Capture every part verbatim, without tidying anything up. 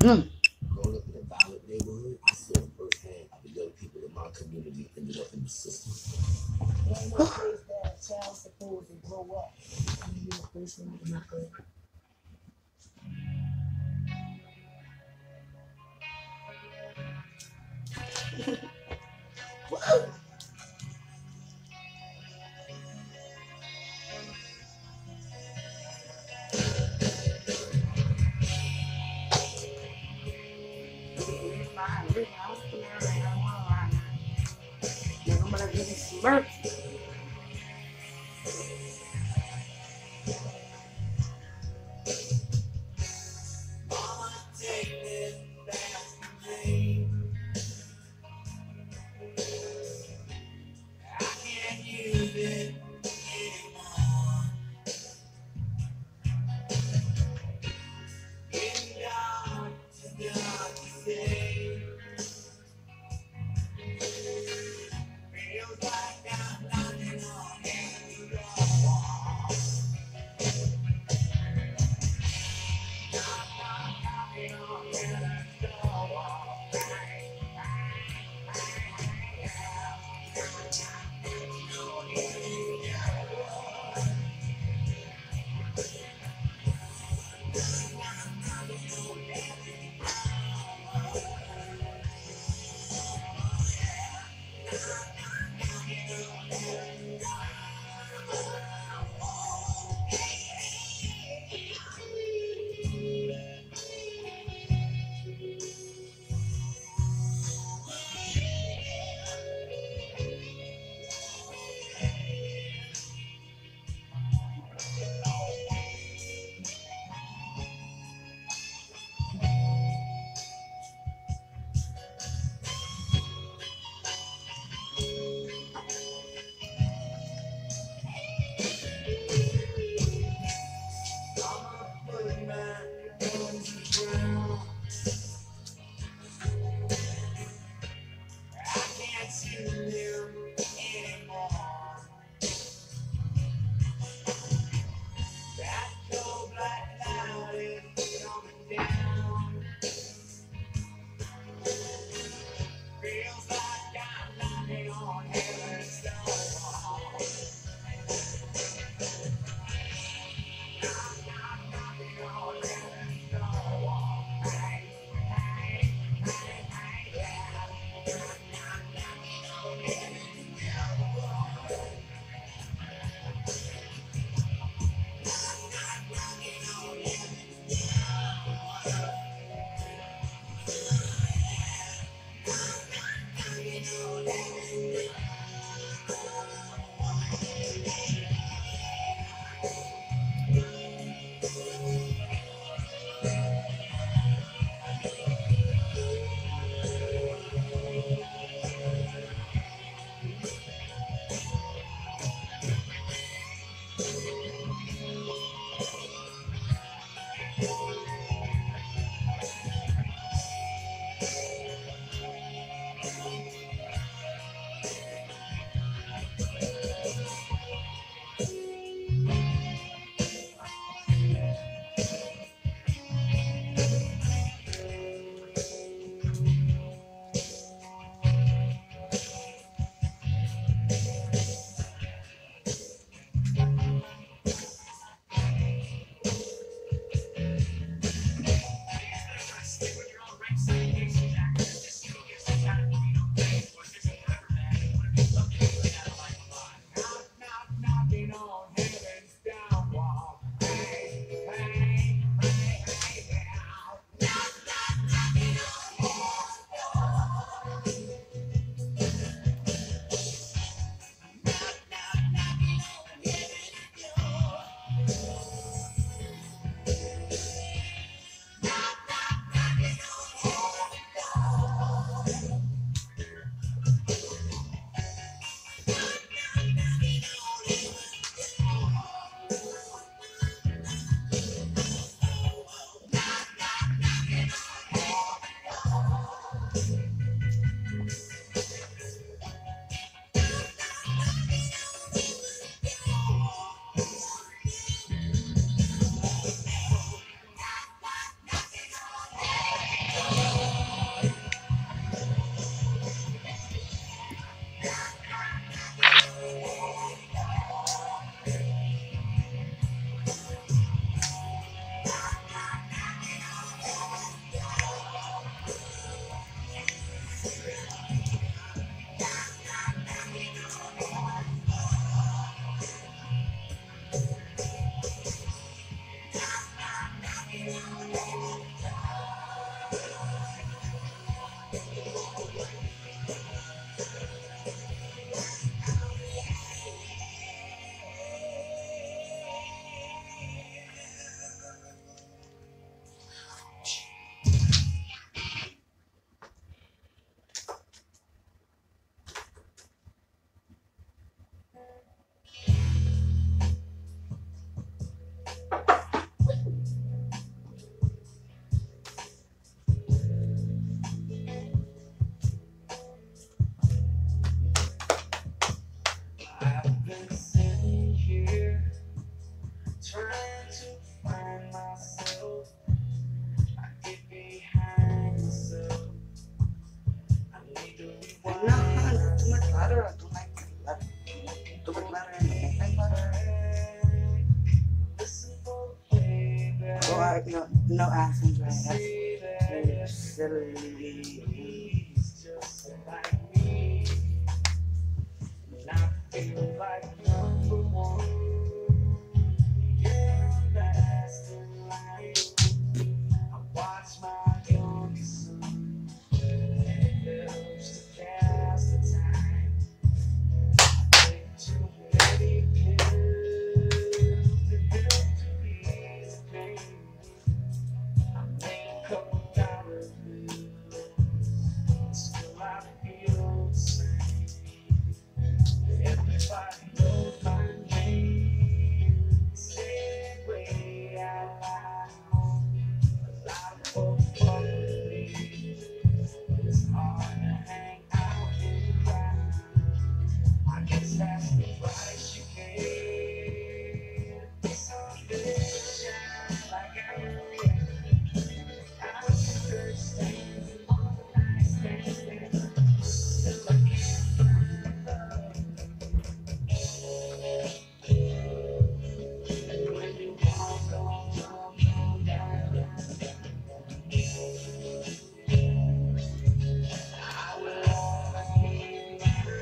Mm. Growing up in a violent neighborhood, I saw firsthand how the young people in my community ended up in the system. Ain't no place that a child supposed to grow up. And you the first one to knock on. Smirk. No accent, right? That's silly. just like me. And I feel like number one. Yeah, that's the life. I watch my youngest son, and it helps to pass the time. Take too many pills to help to ease the pain. I make a couple dollar bills, still I feel the same. Everybody knows my name. Say it way out loud. A lot of folks fuck with me. It's hard to hang out in the crowd. I guess that's the price you pay. Someday shine like I am. I see good things and all the nice things. Still I can't find love. And when you walk on, on, on down, I will always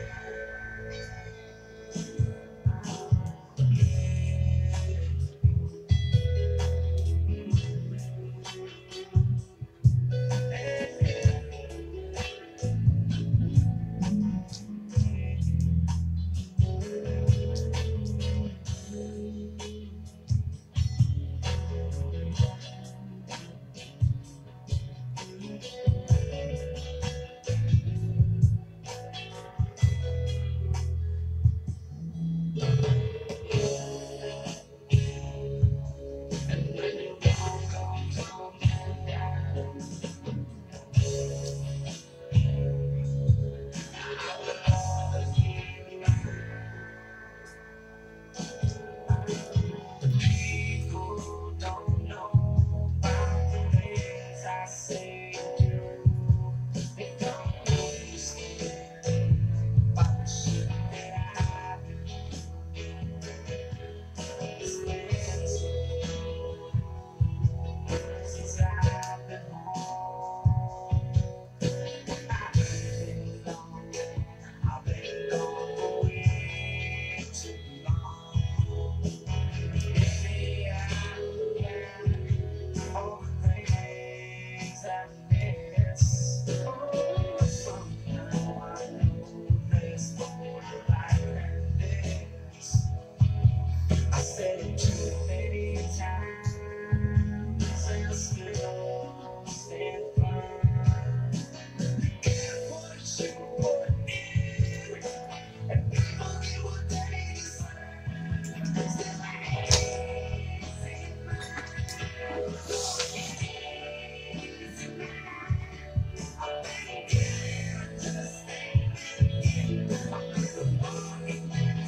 people don't know about the things I say and do. They don't understand about the shit that I do. Since I've been home, I've been gone. I've been gone for way too long. Maybe I forgot all the things I miss. Oh, somehow I know there's more to life than this. I said it too many times and still stand firm. What you put in, and people get what they deserve. Still I ain't seen mine. I've been here to stay. I've been walking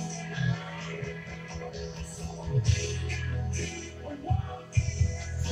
so deep and walking.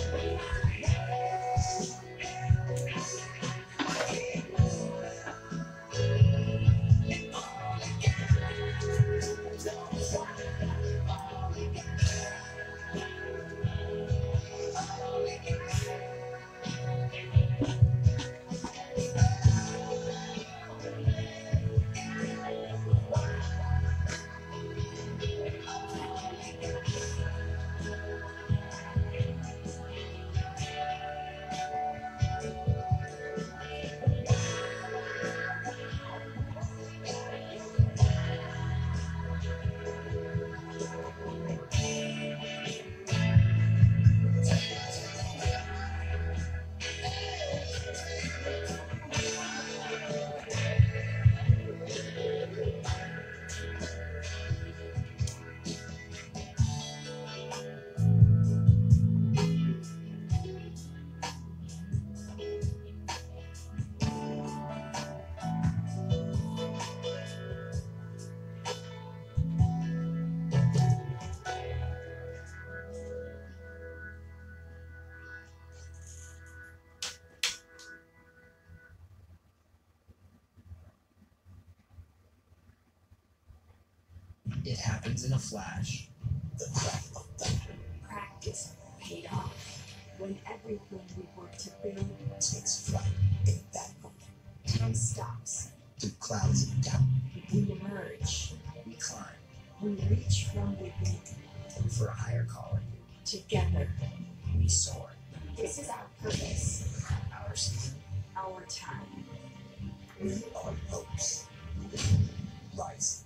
It happens in a flash. The crack of thunder. Practice paid off. when everything we work to build takes flight in that moment. time stops. Through clouds of doubt, We emerge. we climb We reach from within. for a higher calling. Together. We soar. This is our purpose. Our season, Our time. we are hopes. Rising.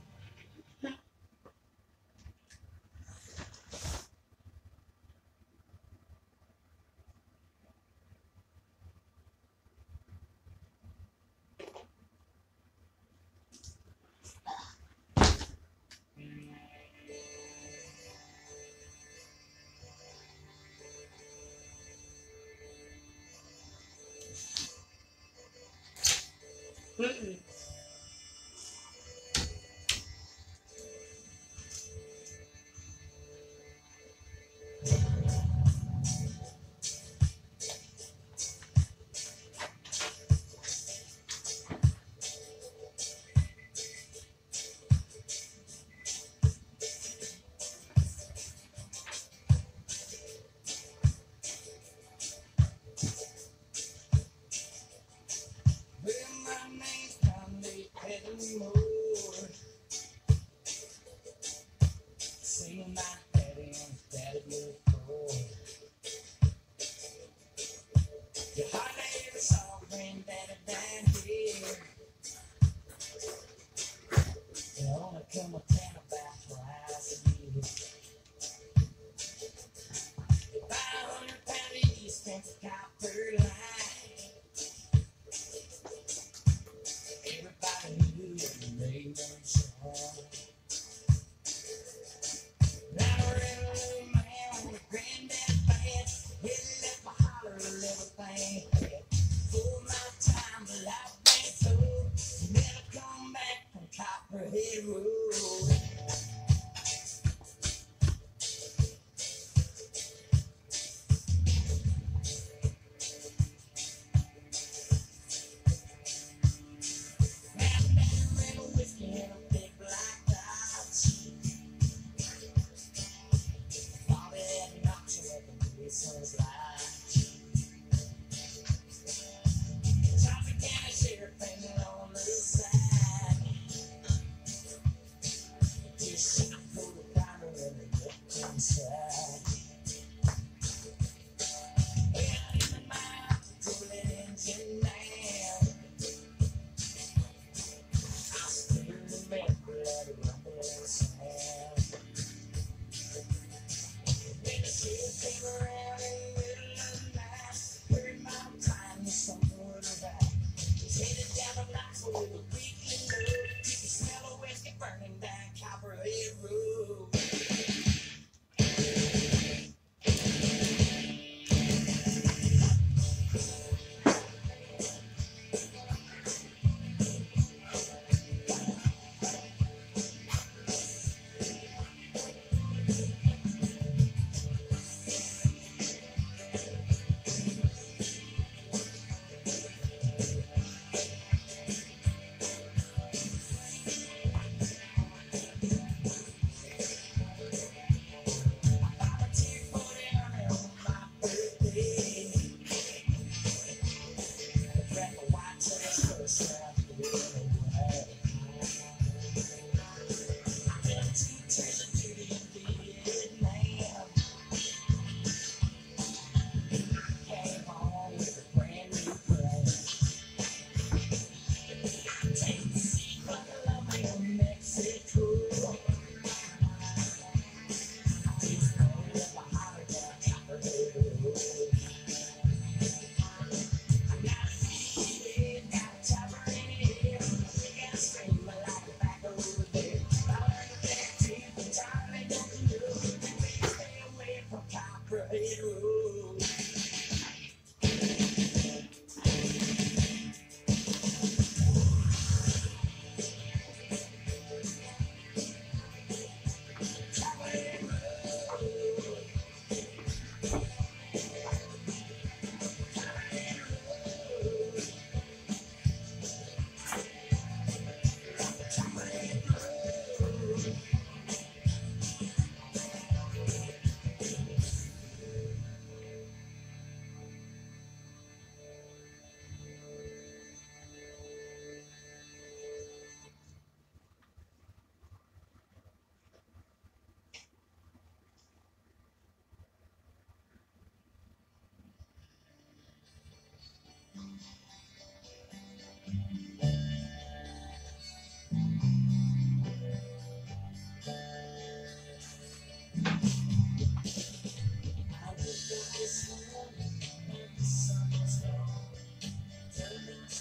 Mm-mm.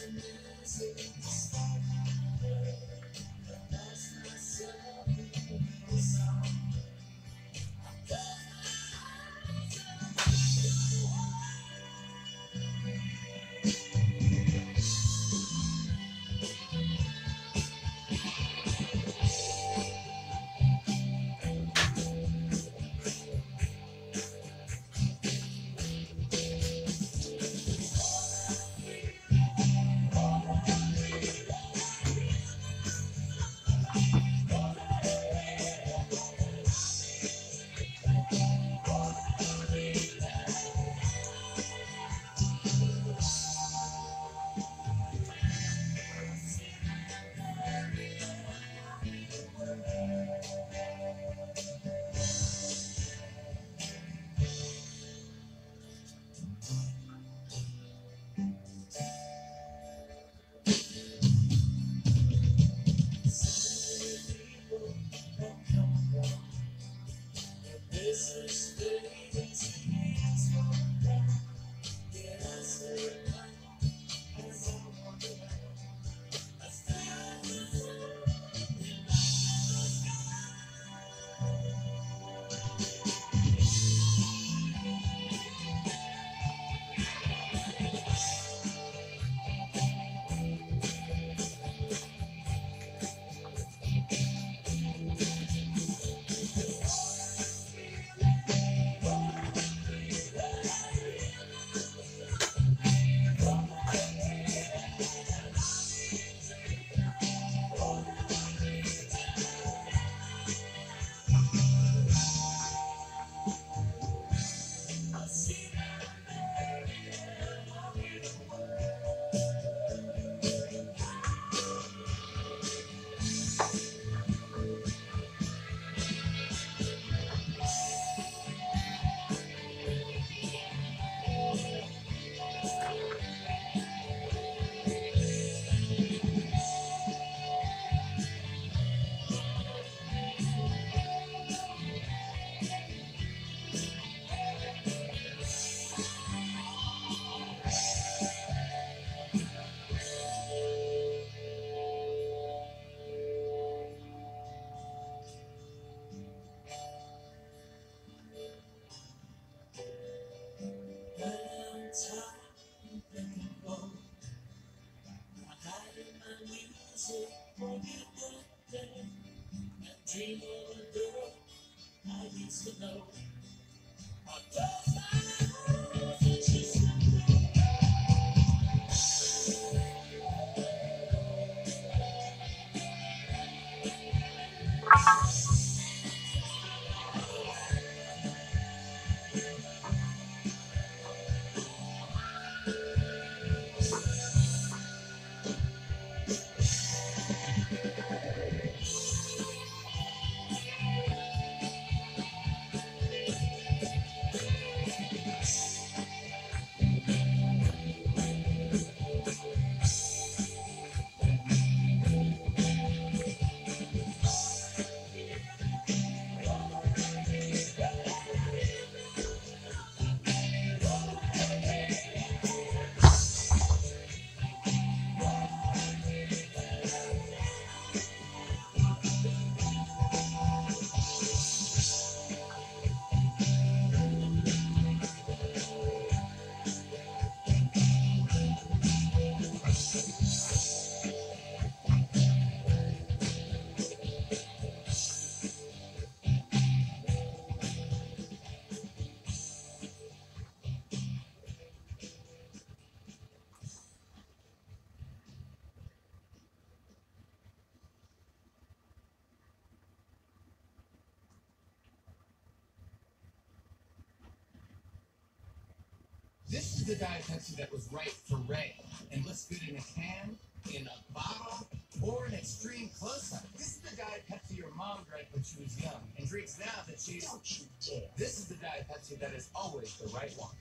This is the Diet Pepsi that was right for Ray and looks good in a can, in a bottle, or an extreme close-up. This is the Diet Pepsi your mom drank when she was young and drinks now that she's... Don't you dare. This is the Diet Pepsi that is always the right one.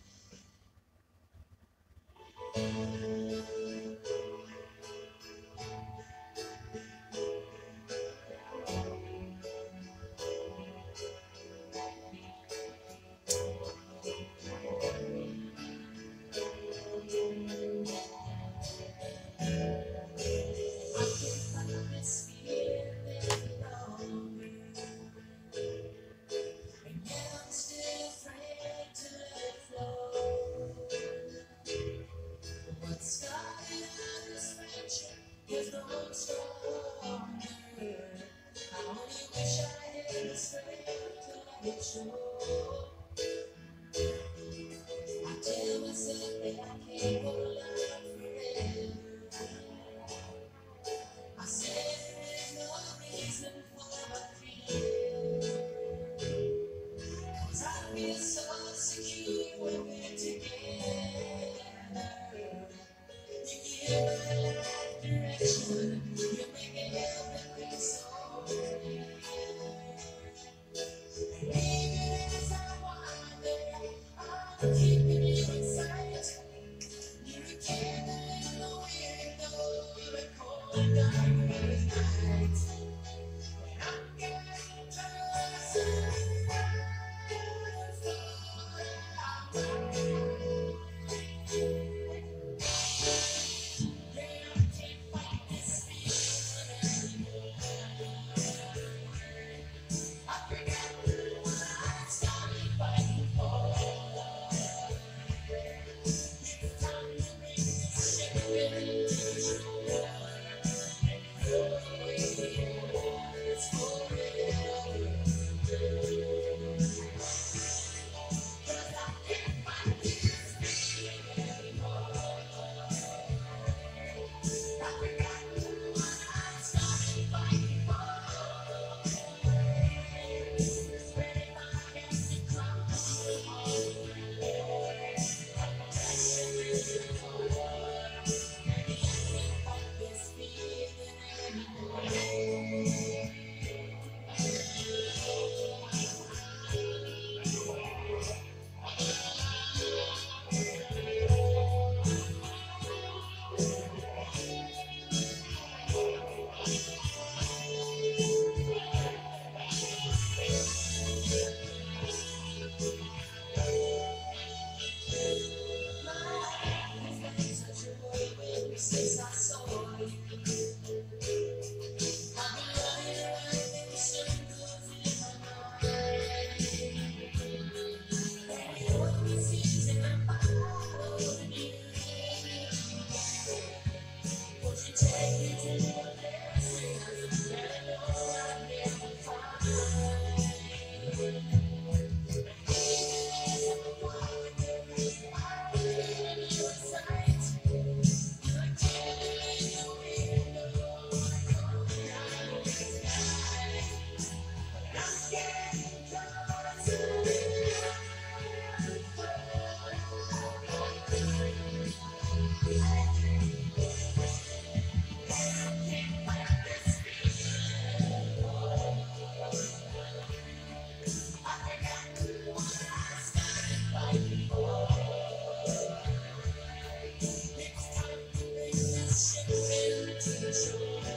tell myself that I can't hold on forever. I said there's no reason for my fear. 'Cause I feel so secure when we're together. You give my life direction. You make everything so real. Even as I wander, I'm keeping you in sight. You're a candle in the window, a cold dark night. I'm getting closer, since I saw you. I've been running around in circles in my mind. And you always seem to follow you. Won't you take me to the places that I know I'll never find? Even as I wander, I'm keeping you in sight. You're a candle in the window, a cold night sky. I'm getting closer. It's time to bring this ship into shore.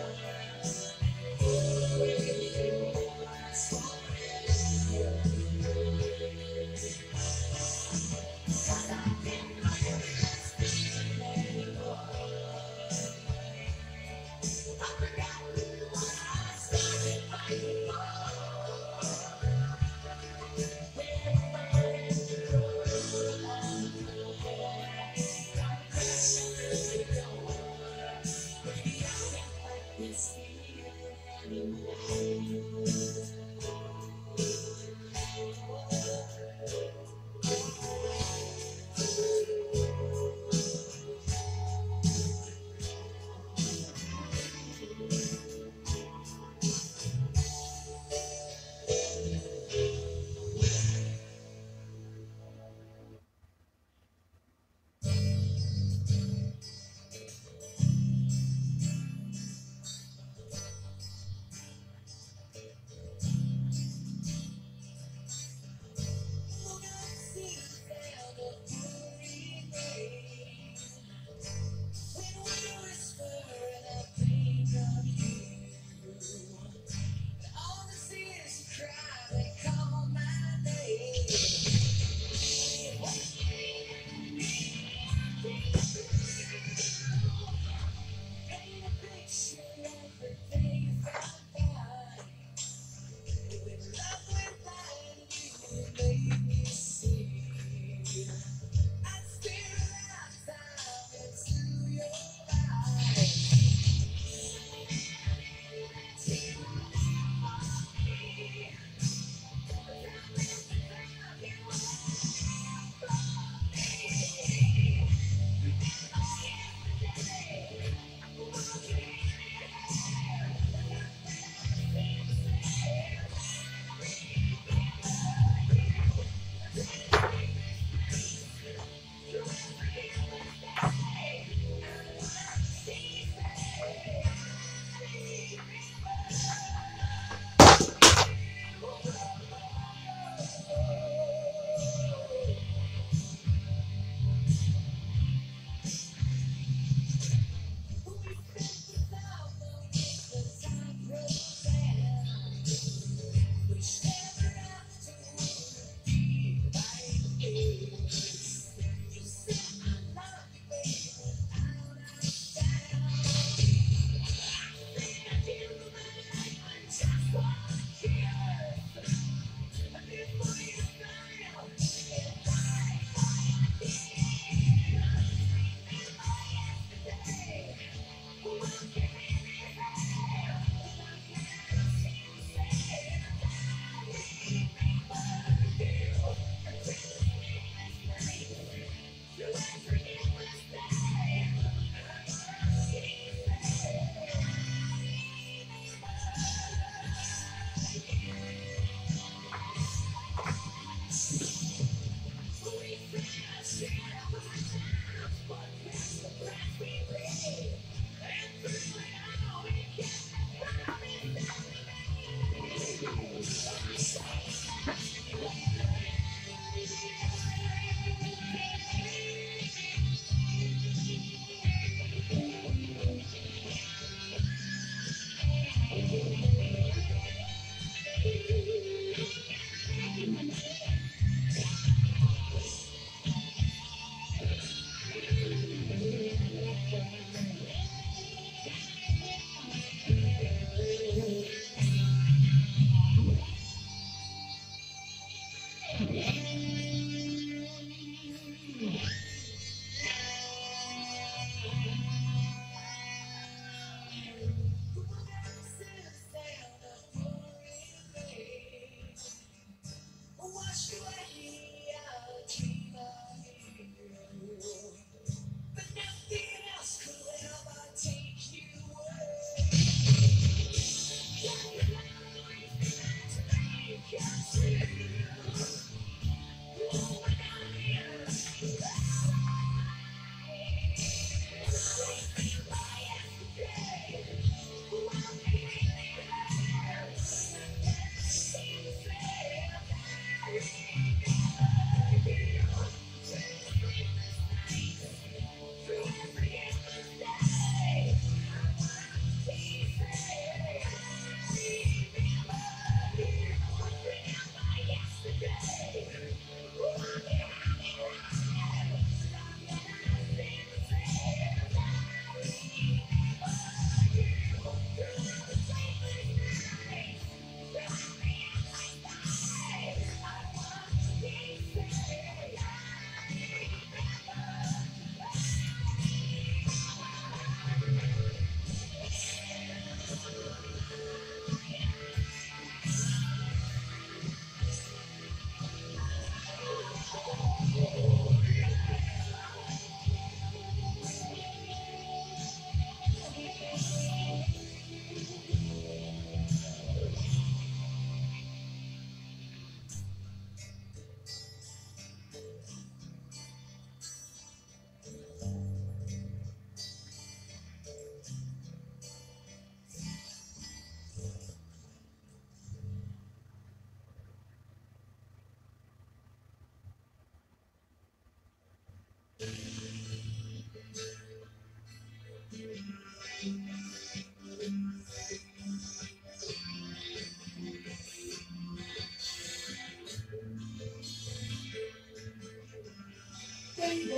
Baby,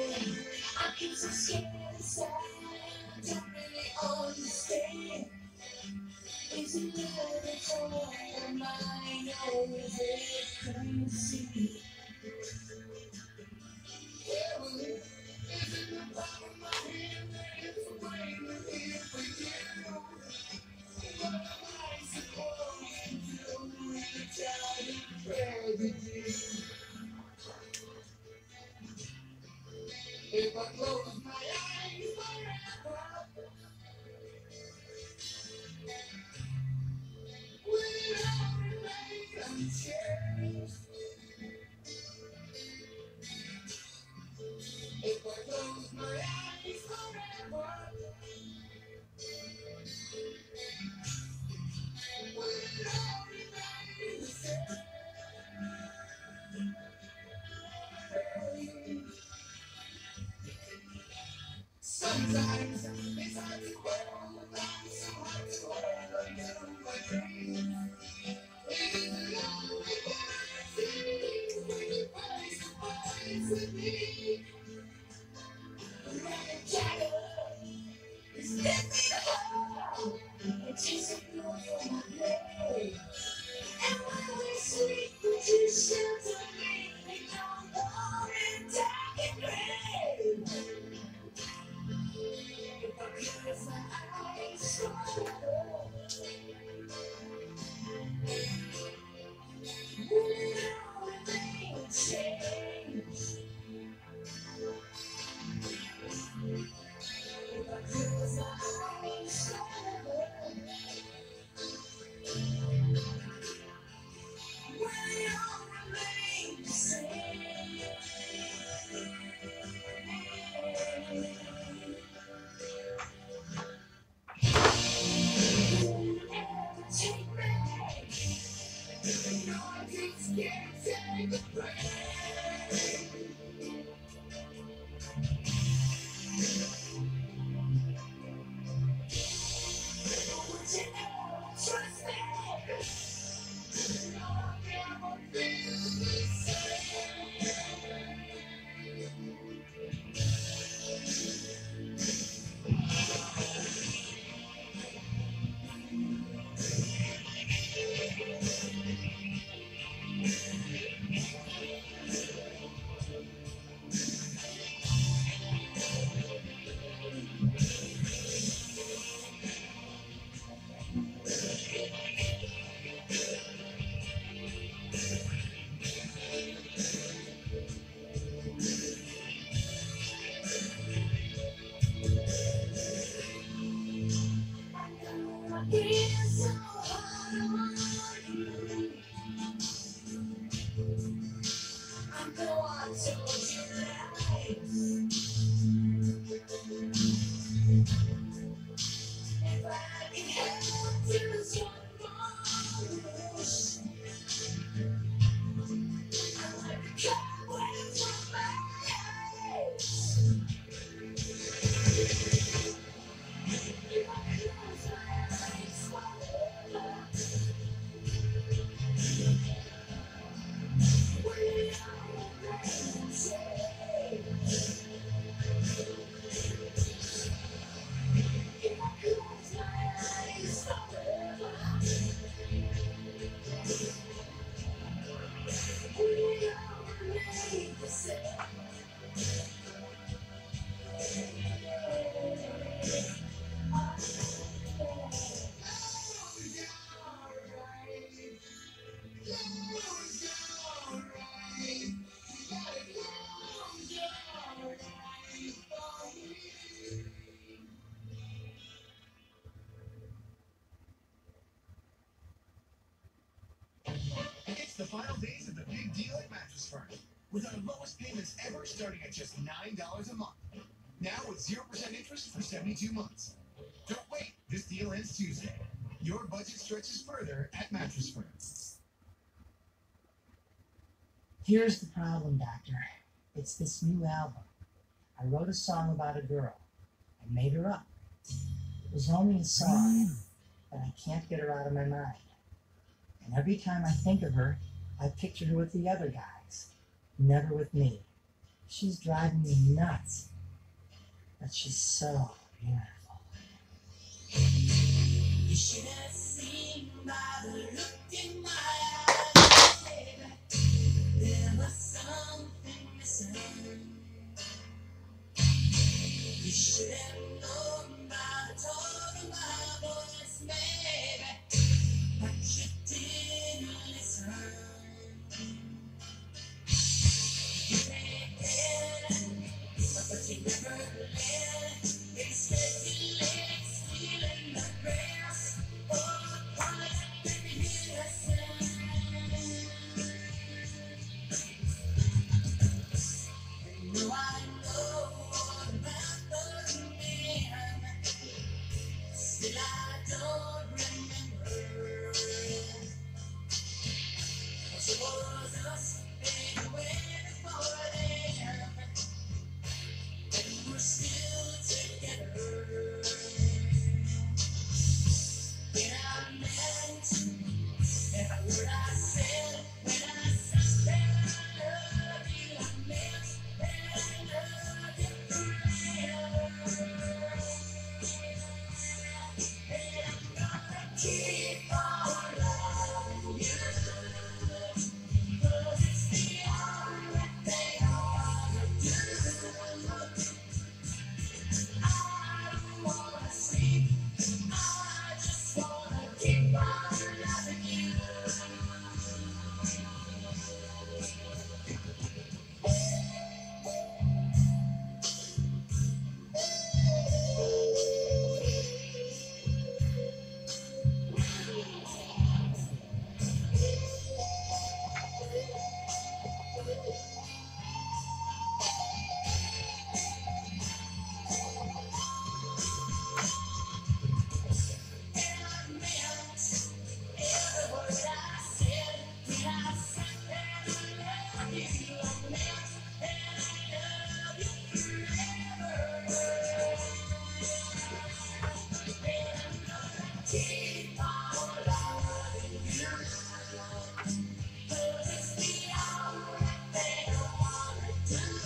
I keep so scared inside. Don't really understand. Is it love that's on my mind, or is it crazy? Well, is it the palm of my hand that it's waiting here for you? What am I supposed to do with the time tragedy? If I close my eyes forever, will it all remain unchanged? If I close my eyes forever, will it all remain the same? Sometimes it's hard to hold on, so hard to hold on to my dreams. It is the only one I see when you face to face with me. When the shadow is lifting up, it isn't your my play. And when we sleep, would you shelter me? We don't go in dark and gray. Firm, with our lowest payments ever starting at just nine dollars a month. Now with zero percent interest for seventy-two months. Don't wait. This deal ends Tuesday. Your budget stretches further at Mattress Firm. Here's the problem, Doctor. It's this new album. I wrote a song about a girl. I made her up. It was only a song, but I can't get her out of my mind. And every time I think of her, I picture her with the other guys, never with me. She's driving me nuts, but she's so beautiful. You should have seen by the look in my eyes, baby. There was something missing. You should have known by the tone of my voice, baby, but you didn't listen. You played dead, but you never let. Instead you let stealing the grass. Oh, promise, baby, you listen. No, I know all about the man. Still, I don't remember. But it was us, baby, waiting for them. And we're still together. When I meant every word I said, when I said that I love you, I meant that I love you forever. And I'm gonna keep on loving you, 'cause it's the only thing I wanna do. I don't wanna sleep, I just wanna keep on loving you. And I meant every word I said when I said that I love you. I meant that I love you forever. And I'm gonna keep on loving you, 'cause it's the only thing I wanna do.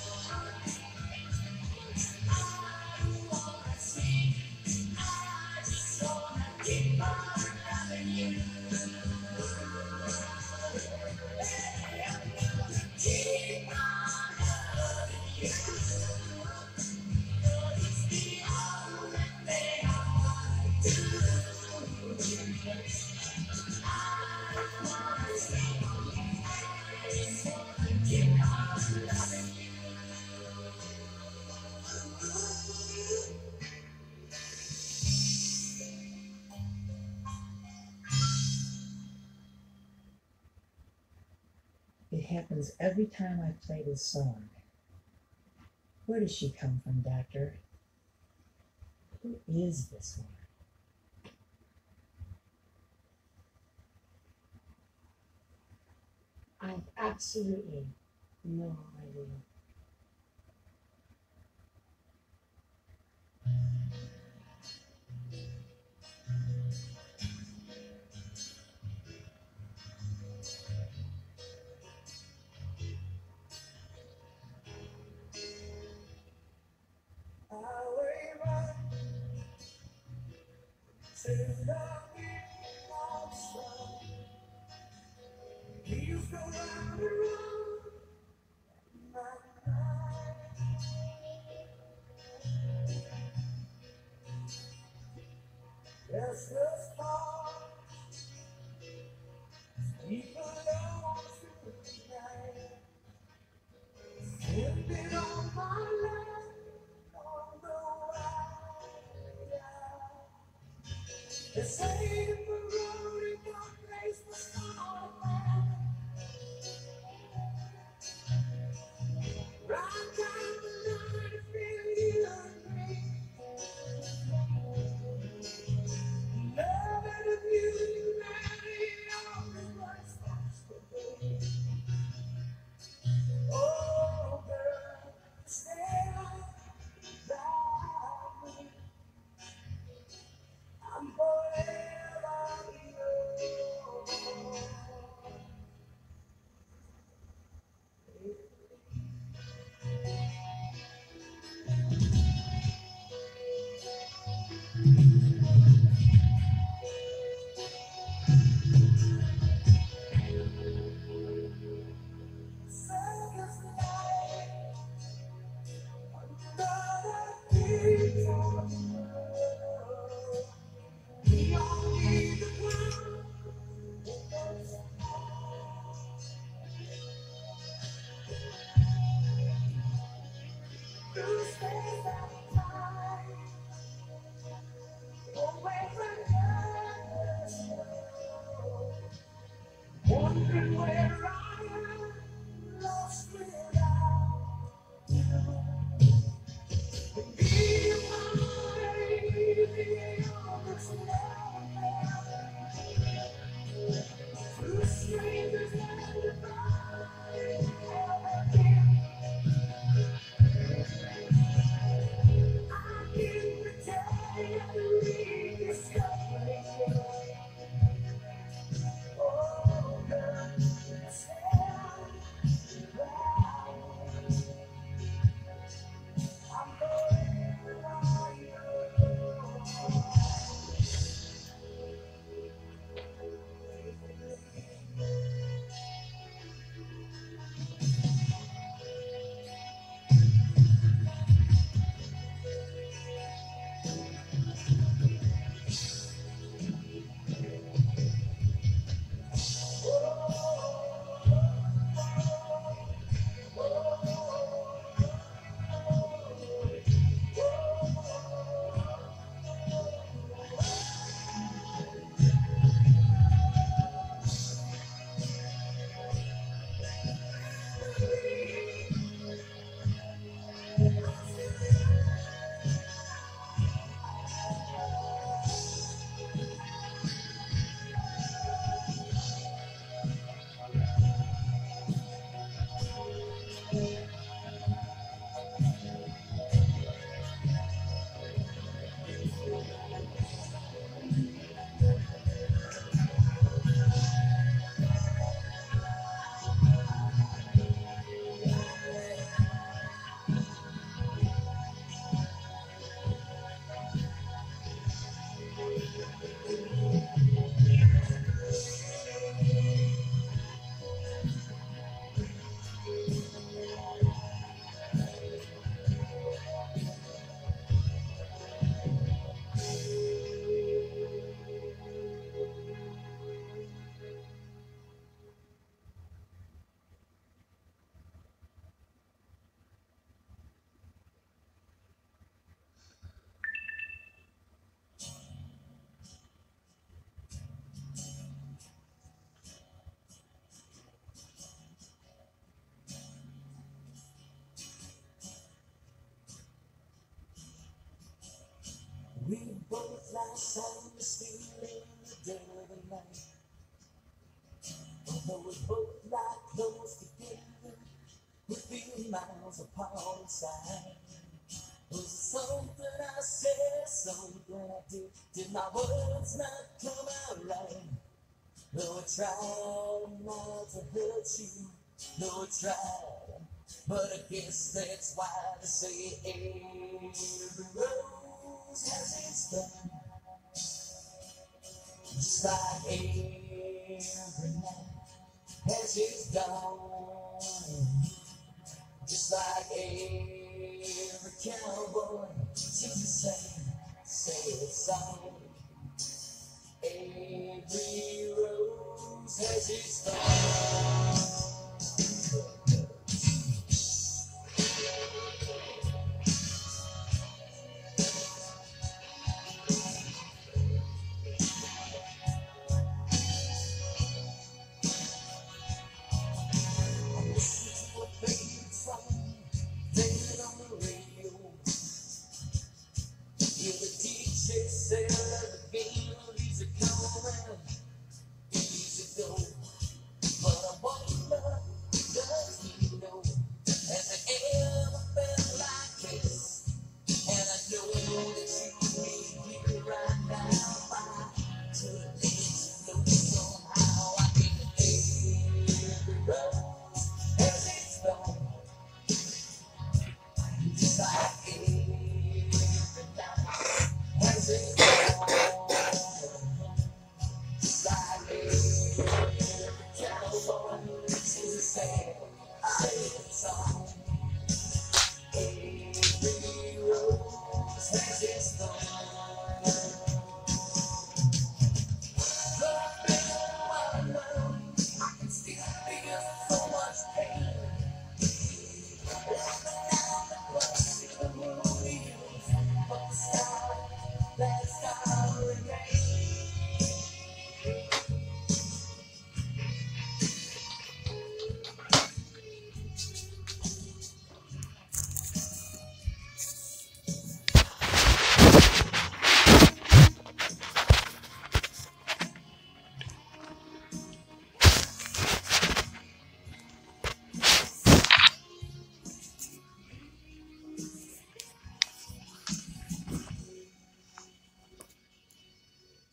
I don't wanna sleep, I just wanna keep on loving you. I'm gonna keep on loving you, 'cause it's the only thing I wanna do. I don't wanna sleep, I just wanna keep on loving you. It happens every time I play this song. Where does she come from, Doctor? Who is this one? I have absolutely no idea. The same road in your place was all about. sang this feeling in the dead of the night. Although we both lie close together, we feel miles apart inside. Was it something I said, something I did? Did my words not come out right? No, I tried not to hurt you. No, I tried, but I guess that's why they say every rose has its thorn. Just like every night has its dawn. Just like every cowboy sings the same, same song. Every rose has its thorn. Listen to a favorite song playing on the radio. Hear the D J say I love the game, these are coming around.